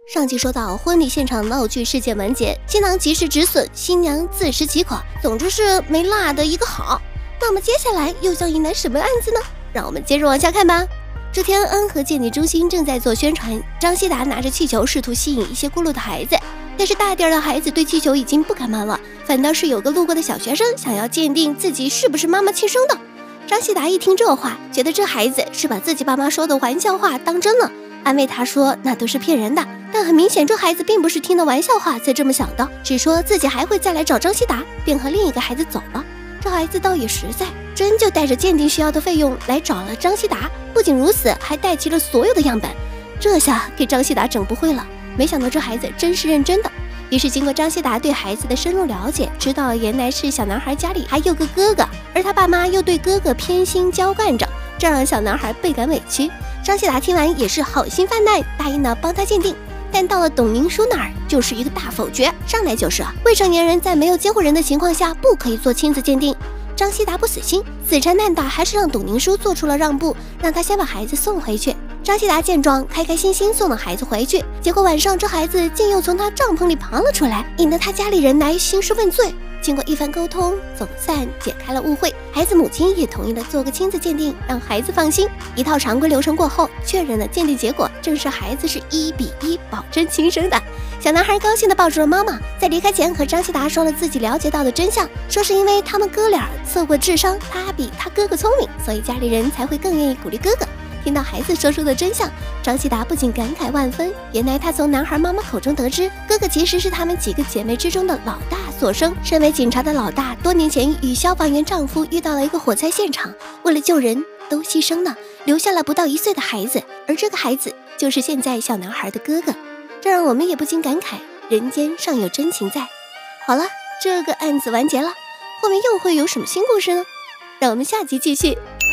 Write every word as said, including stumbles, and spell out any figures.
上集说到婚礼现场闹剧事件完结，新郎及时止损，新娘自食其果，总之是没落的一个好。那么接下来又将迎来什么案子呢？让我们接着往下看吧。这天，安和鉴定中心正在做宣传，张希达拿着气球试图吸引一些咕噜的孩子，但是大点的孩子对气球已经不感冒了，反倒是有个路过的小学生想要鉴定自己是不是妈妈亲生的。张希达一听这话，觉得这孩子是把自己爸妈说的玩笑话当真了，安慰他说那都是骗人的。但很明显这孩子并不是听了玩笑话才这么想的，只说自己还会再来找张希达，便和另一个孩子走了。这孩子倒也实在，真就带着鉴定需要的费用来找了张希达，不仅如此还带齐了所有的样本。这下给张希达整不会了，没想到这孩子真是认真的。于是经过张希达对孩子的深入了解，知道原来是小男孩家里还有个哥哥，而他爸妈又对哥哥偏心娇惯着，这让小男孩倍感委屈。张希达听完也是好心犯难，答应了帮他鉴定。但到了董明书那儿就是一个大否决，上来就是未成年人在没有监护人的情况下不可以做亲子鉴定。张希达不死心，死缠烂打，还是让董明书做出了让步，让他先把孩子送回去。张希达见状，开开心心送了孩子回去，结果晚上这孩子竟又从他帐篷里爬了出来，引得他家里人来兴师问罪。经过一番沟通总算解开了误会，孩子母亲也同意了做个亲子鉴定，让孩子放心。一套常规流程过后，确认了鉴定结果正是孩子是一比一保真亲生的。小男孩高兴地抱住了妈妈，在离开前和张希达说了自己了解到的真相，说是因为他们哥俩测过智商，他比他哥哥聪明，所以家里人才会更愿意鼓励哥哥。听到孩子说出的真相，张希达不仅感慨万分，原来他从男孩妈妈口中得知，哥哥其实是他们几个姐妹之中的老大所生。身为警察的老大，多年前与消防员丈夫遇到了一个火灾现场，为了救人都牺牲了，留下了不到一岁的孩子，而这个孩子就是现在小男孩的哥哥。这让我们也不禁感慨，人间尚有真情在。好了，这个案子完结了，后面又会有什么新故事呢？让我们下集继续。